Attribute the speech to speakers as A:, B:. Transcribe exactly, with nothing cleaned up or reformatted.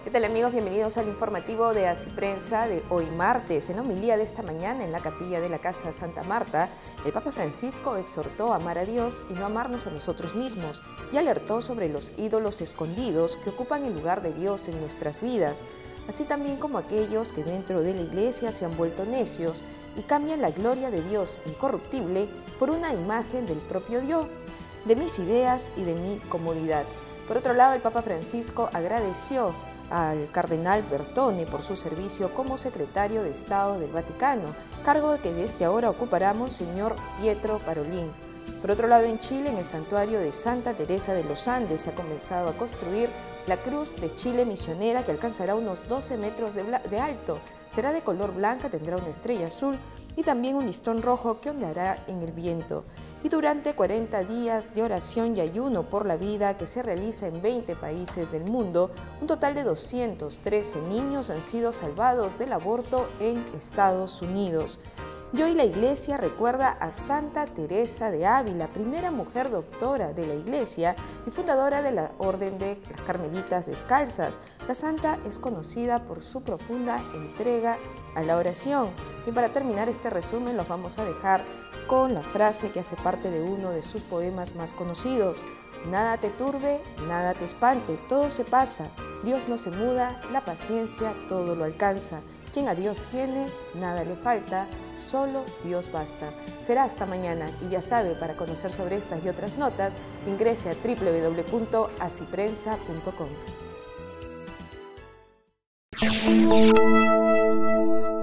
A: ¿Qué tal, amigos? Bienvenidos al informativo de Así Prensa de hoy martes. En la homilía de esta mañana en la capilla de la Casa Santa Marta, el Papa Francisco exhortó a amar a Dios y no amarnos a nosotros mismos y alertó sobre los ídolos escondidos que ocupan el lugar de Dios en nuestras vidas, así también como aquellos que dentro de la Iglesia se han vuelto necios y cambian la gloria de Dios incorruptible por una imagen del propio Dios, de mis ideas y de mi comodidad. Por otro lado, el Papa Francisco agradeció al cardenal Bertone por su servicio como secretario de Estado del Vaticano, cargo que desde ahora ocupará Monseñor Pietro Parolin. Por otro lado, en Chile, en el santuario de Santa Teresa de los Andes, se ha comenzado a construir la Cruz de Chile misionera, que alcanzará unos doce metros de, de alto. Será de color blanca, tendrá una estrella azul y también un listón rojo que ondeará en el viento. Y durante cuarenta días de oración y ayuno por la vida que se realiza en veinte países del mundo, un total de doscientos trece niños han sido salvados del aborto en Estados Unidos. Y hoy la Iglesia recuerda a Santa Teresa de Ávila, primera mujer doctora de la Iglesia y fundadora de la Orden de las Carmelitas Descalzas. La santa es conocida por su profunda entrega a la oración. Y para terminar este resumen los vamos a dejar con la frase que hace parte de uno de sus poemas más conocidos: nada te turbe, nada te espante, todo se pasa, Dios no se muda, la paciencia todo lo alcanza. Quien a Dios tiene, nada le falta, solo Dios basta. Será hasta mañana y ya sabe, para conocer sobre estas y otras notas, ingrese a doble u doble u doble u punto así prensa punto com.